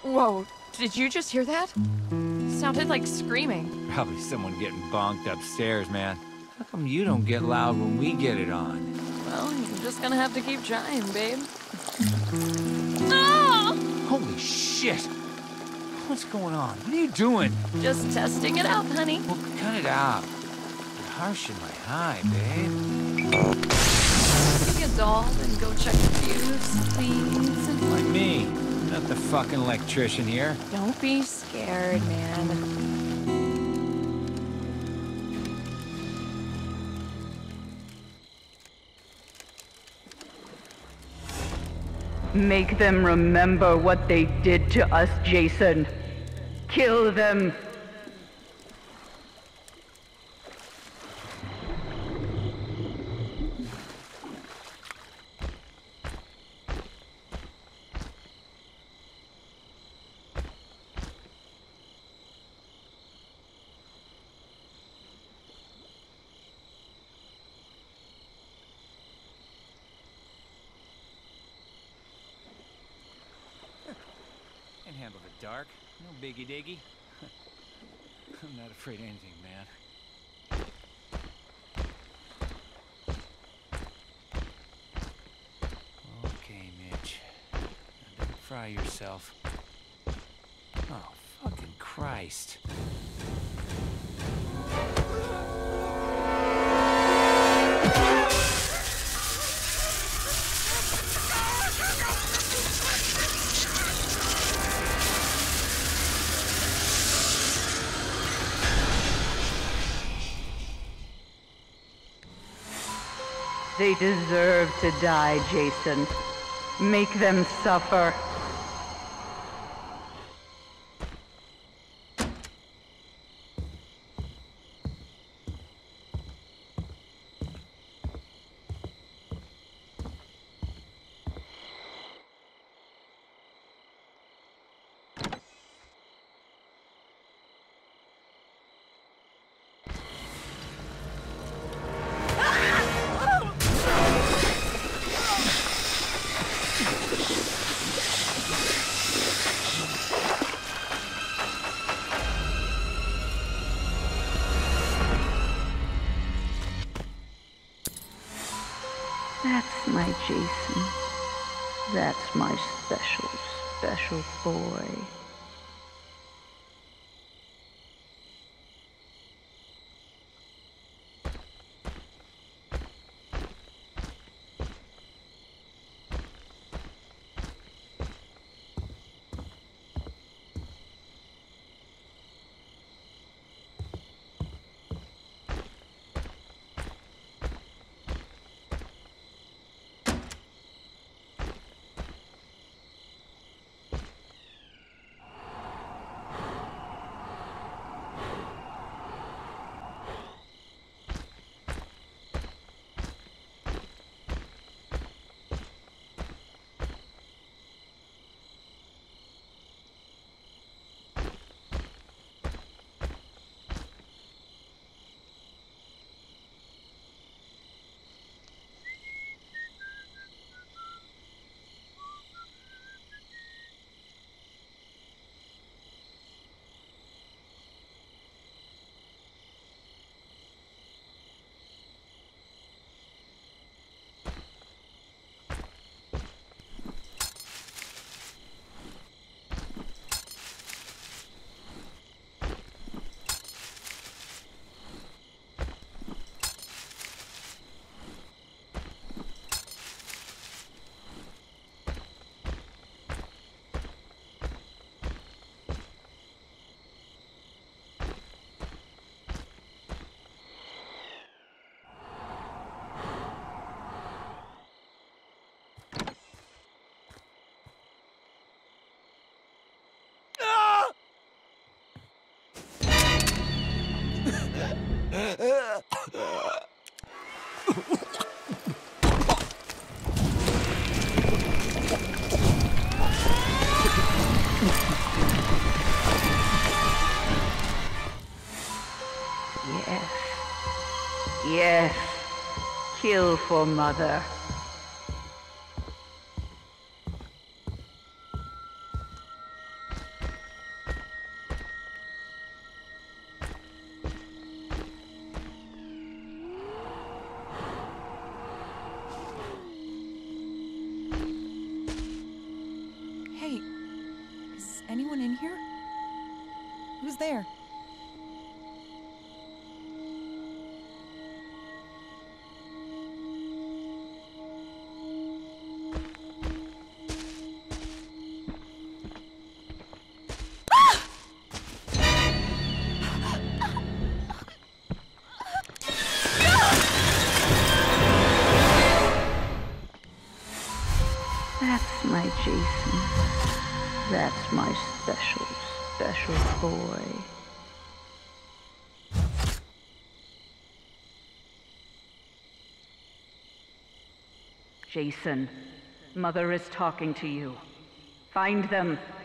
Whoa, did you just hear that? Sounded like screaming. Probably someone getting bonked upstairs, man. How come you don't get loud when we get it on? Well, you're just gonna have to keep trying, babe. Ah! Holy shit! What's going on? What are you doing? Just testing it out, honey. Well, cut it out. You're harshing my high, babe. Give me a doll and go check the fuse, please. Like me. Not the fucking electrician here. Don't be scared, man. Make them remember what they did to us, Jason. Kill them. Can handle the dark. No biggie diggy. I'm not afraid of anything, man. Okay, Mitch. Now don't fry yourself. Oh, fucking Christ. They deserve to die, Jason. Make them suffer. That's my Jason. That's my special, special boy. Yes. Yes. Kill for Mother. Is anyone in here? Who's there? That's my Jason. That's my special, special boy. Jason, Mother is talking to you. Find them